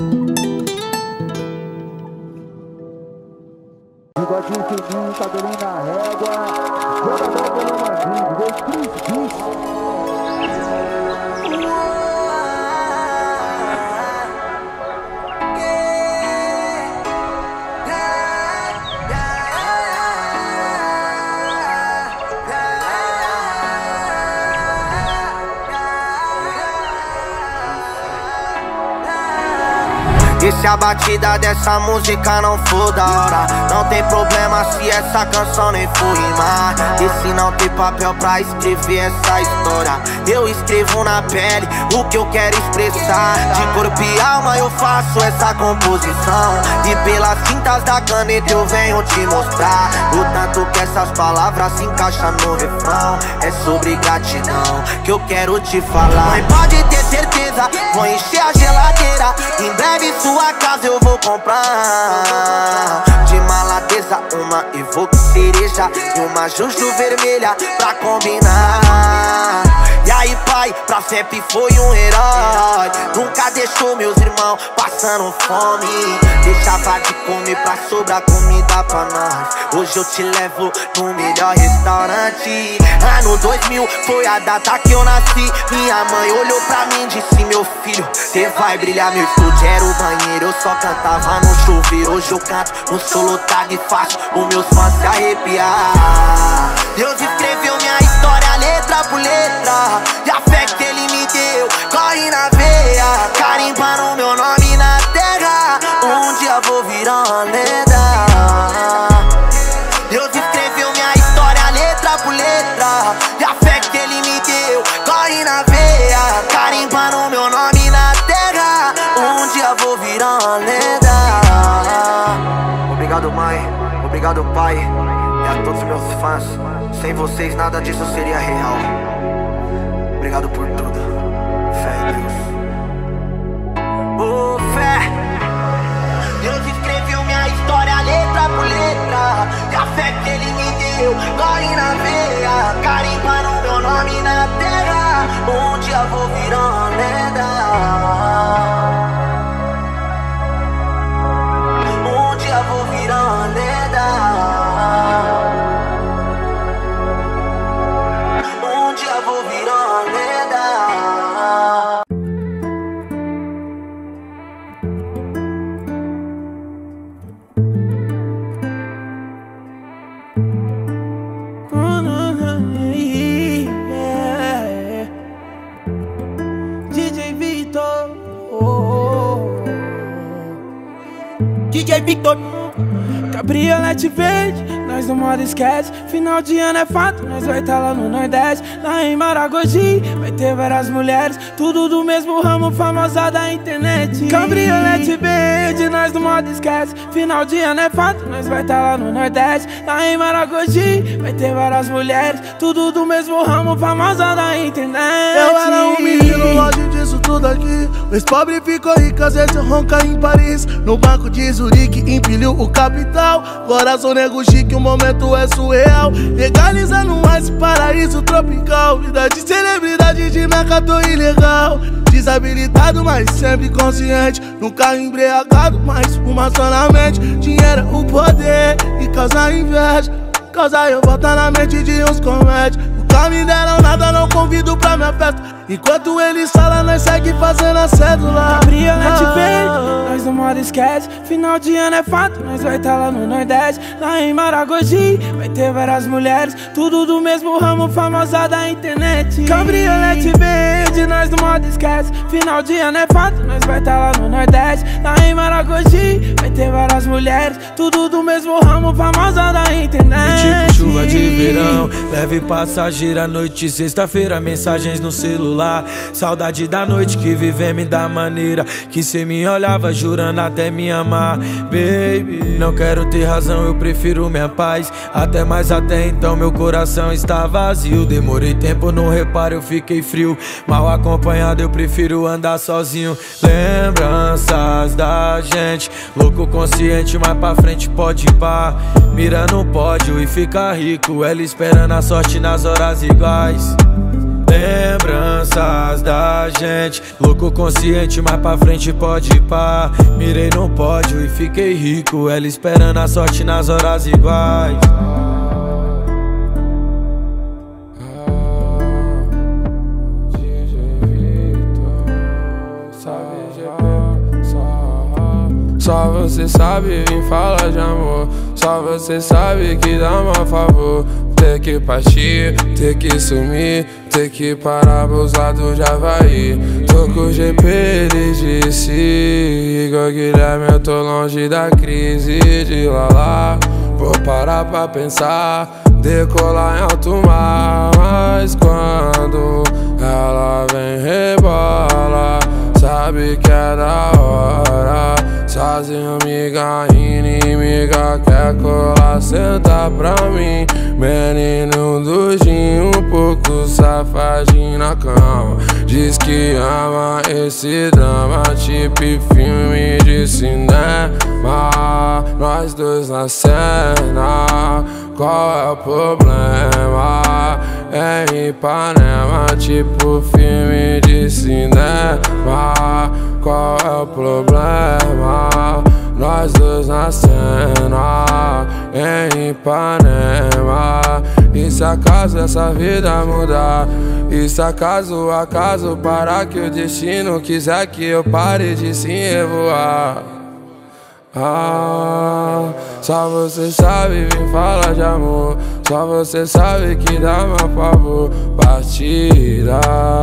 Bigodinho fininho, cabelinho na régua. Jogador pelo Mandinho, dois, três, dois. E se a batida dessa música não for da hora, não tem problema se essa canção nem for rimar. E se não tem papel pra escrever essa história, eu escrevo na pele o que eu quero expressar. De corpo e alma eu faço essa composição, e pelas tintas da caneta eu venho te mostrar o tanto que essas palavras se encaixam no refrão. É sobre gratidão que eu quero te falar. Mãe, pode ter certeza, vou encher a geladeira. Em breve sua casa eu vou comprar. De maladeza uma evoque cereja e uma juju vermelha pra combinar. E aí pai, pra sempre foi um herói. Nunca deixou meus irmãos passando fome. Deixava de comer pra sobrar comida pra nós. Hoje eu te levo no melhor restaurante. Ano dois mil foi a data que eu nasci. Minha mãe olhou pra mim e disse: meu filho, cê vai brilhar. Meu estúdio era o banheiro, eu só cantava no chuveiro. Hoje eu canto no solo tag fácil, os meus fãs se arrepiar. Deus escreveu minha história letra por letra, e a fé que ele me deu corre na veia, carimbando meu nome na terra. Um dia vou virar uma lenda. Deus escreveu minha história letra por letra, e a fé que ele me deu corre na veia, carimbando meu nome na terra. Um dia vou virar uma lenda. Obrigado mãe, obrigado pai, e a todos meus fãs. Sem vocês nada disso seria real. Obrigado por tudo. Fé em Deus. Oh, fé. Deus escreveu minha história letra por letra, e a fé que ele me deu corre na veia, carimbando meu nome na terra. Um dia vou virar uma lenda. D J Victor. Cabriolete verde, nós no modo esquece. Final de ano é fato, nós vai tá lá no Nordeste. Lá em Maragogi, vai ter várias mulheres, tudo do mesmo ramo, famosa da internet. Cabriolete verde, nós no modo esquece. Final de ano é fato, nós vai tá lá no Nordeste. Lá em Maragogi, vai ter várias mulheres, tudo do mesmo ramo, famosa da internet. Eu era um menino longe disso tudo aqui. O ex-pobre ficou rico, às vezes ronca em Paris. No banco de Zurique, empilhou o capital. Agora sou nego chique, o momento é surreal. Legalizando mais esse paraíso tropical. Vida de celebridade, de mercado ilegal. Desabilitado, mas sempre consciente. Num carro embriagado, mas fumaça na mente. Dinheiro é o poder e causa inveja. Causa eu volta na mente de uns comédios. Nunca me deram nada, não convido pra minha festa. Enquanto eles falam, nós segue fazendo a cédula. Cabriolete verde, nós no modo esquece. Final de ano é fato, nós vai tá lá no Nordeste. Lá em Maragogi, vai ter várias mulheres, tudo do mesmo ramo, famosa da internet. Cabriolete verde, nós no modo esquece. Final de ano é fato, nós vai tá lá no Nordeste. Lá em Maragogi, vai ter várias mulheres, tudo do mesmo ramo, famosa da internet. E tipo chuva de verão, leve passageira, noite, sexta-feira, mensagens no celular. Saudade da noite que vivemos da maneira que cê me olhava jurando até me amar. Baby, não quero ter razão, eu prefiro minha paz. Até mais até então meu coração está vazio. Demorei tempo, não reparo, eu fiquei frio. Mal acompanhado, eu prefiro andar sozinho. Lembranças da gente, louco consciente, mais pra frente pode ir pá. Mira no pódio e fica rico, ela esperando a sorte nas horas iguais. Lembranças da gente, louco consciente, mais pra frente pode ir pá. Mirei no pódio e fiquei rico, ela esperando a sorte nas horas iguais. Só você sabe, vem falar de amor. Só você sabe que dá um favor. Ter que partir, ter que sumir, ter que parar pros lados de Havaí. Tô com o G P, ele disse. Igual Guilherme, eu tô longe da crise de lalá. Vou parar pra pensar, decolar em alto mar. Mas quando ela vem rebola, sabe que é da hora. Sozinho, amiga, inimiga, quer colar, senta pra mim. Menino do gin, um pouco safadinho na cama. Diz que ama esse drama, tipo filme de cinema. Nós dois na cena, qual é o problema? É em Ipanema, tipo filme de cinema. Qual é o problema? Nós dois na cena, em Ipanema. E se acaso essa vida mudar? E se acaso o acaso parar, que o destino quiser que eu pare de se revoar? Ah, só você sabe, vem falar de amor. Só você sabe que dá meu favor. Partida,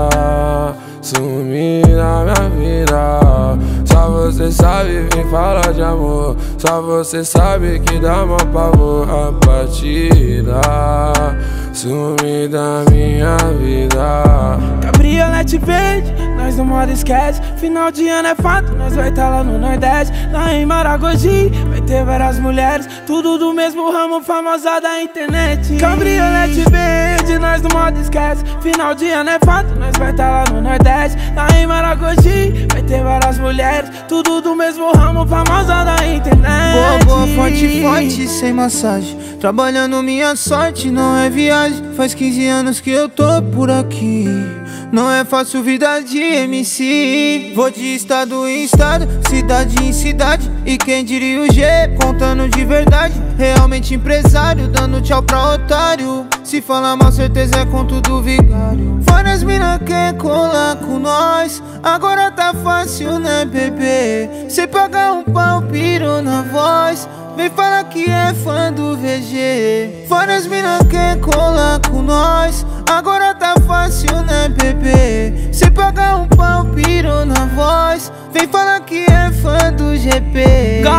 sumir na minha vida. Só você sabe, vem falar de amor. Só você sabe que dá meu pavor. A partida, sumir da minha vida. Cabriolete verde, nós no modo esquece. Final de ano é fato, nós vai tá lá no Nordeste. Lá em Maragogi, vai ter várias mulheres, tudo do mesmo ramo, famosa da internet. Cabriolete verde, nós no modo esquece. Final de ano é fato, nós vai tá lá no Nordeste. Lá em Maragogi, vai ter várias mulheres, tudo do mesmo ramo, famosa da internet. Boa, boa, forte, forte, sem massagem. Trabalhando minha sorte, não é viagem. Faz quinze anos que eu tô por aqui. Não é fácil vida de M C. Vou de estado em estado, cidade em cidade. E quem diria o G, contando de verdade. Realmente empresário, dando tchau pra otário. Se falar mal, certeza é conto do vigário. Várias mina quer colar com nós. Agora tá fácil, né, bebê? Cê pagar um pau, piro na voz. Vem falar que é fã do V G. Várias mina quer colar com nós. Agora tá fácil, né, bebê? Cê pagar um pau, piro na voz. Vem falar que é fã do G P. Gatas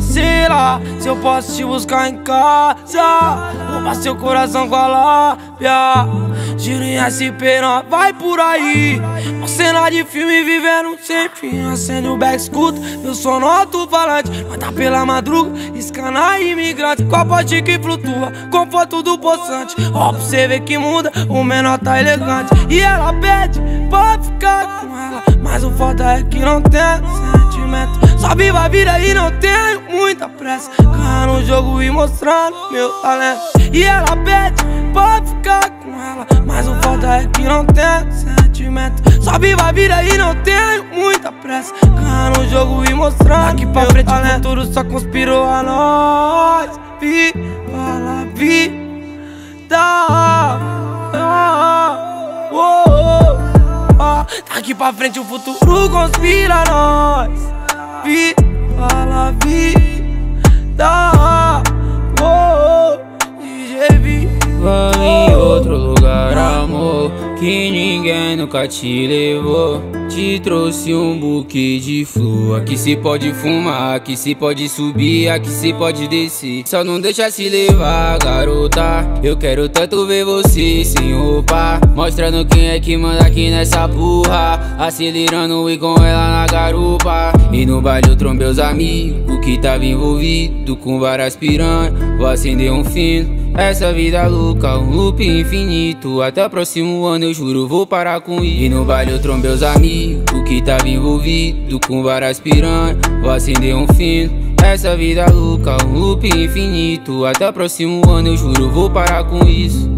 sei lá se eu posso te buscar em casa. Roubar seu coração com a lábia. Giro em S P, não vai por aí. Uma cena de filme vivendo sem fim. Acende o back, escuta meu som no alto-falante. Manda pela madruga, escana imigrante. Com a pote que flutua, com foto do poçante. Ó, pra você ver que muda, o menor tá elegante. E ela pede pra ficar com ela, mas o foda é que não tem sentimento. Só viva a vida e não tenho muita pressa. Ganhar no jogo e mostrando meu talento. E ela pede pra ficar com ela, mas o foda é que não tem sentimento. Só viva a vida e não tenho muita pressa. Ganhar no jogo e mostrando daqui pra frente talento. O futuro só conspirou a nós. Vi, fala, vi, tá. Oh, oh, oh. Daqui pra frente o futuro conspira a nós. Vi, fala, vi, tá. Oh, oh. D J Vi. Vá em outro lugar, amor, que ninguém nunca te levou. Te trouxe um buquê de flor. Aqui se pode fumar, aqui se pode subir, aqui se pode descer. Só não deixa se levar, garota. Eu quero tanto ver você sem roupa, mostrando quem é que manda aqui nessa porra. Acelerando e com ela na garupa. E no baile eu trombei os amigos que tava envolvido com várias piranhas. Vou acender um fino. Essa vida louca, um loop infinito. Até o próximo ano eu juro vou parar com isso. E no baile eu trombei os amigos que tava envolvido com várias piranhas. Vou acender um fino. Essa vida louca, um loop infinito. Até o próximo ano eu juro vou parar com isso.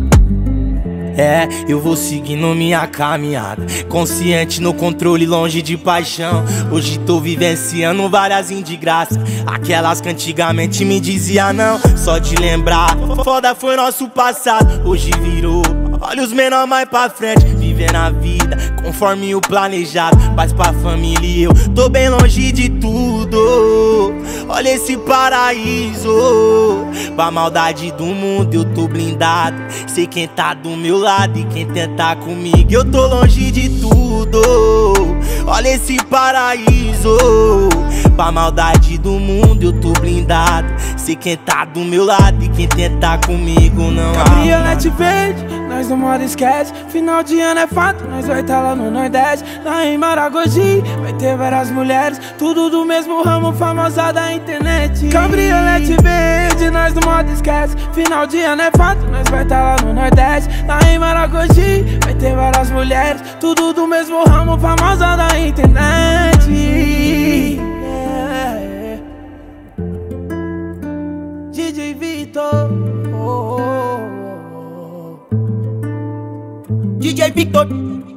É, eu vou seguindo minha caminhada, consciente no controle, longe de paixão. Hoje tô vivenciando várias indigraças, aquelas que antigamente me dizia não. Só de lembrar, foda foi nosso passado. Hoje virou, olha os menor mais pra frente, vivendo a vida conforme o planejado. Paz pra família e eu tô bem longe de tudo. Olha esse paraíso, pra maldade do mundo eu tô blindado. Sei quem tá do meu lado e quem tentar comigo eu tô longe de tudo. Olha esse paraíso, pra maldade do mundo eu tô blindado. Sei quem tá do meu lado e quem tentar comigo não há. Cabriolete verde, nós não mora esquece. Final de ano é fato, nós vai tá lá no Nordeste. Lá em Maragogi, vai ter várias mulheres, tudo do mesmo ramo, famosa da internet. Cabriolete verde, nós não mora esquece. Final de ano é fato, nós vai tá lá no Nordeste. Lá em Maragogi, vai ter várias mulheres, tudo do mesmo ramo, famosa da internet. Yeah. D J Victor, oh, oh, oh. D J Victor.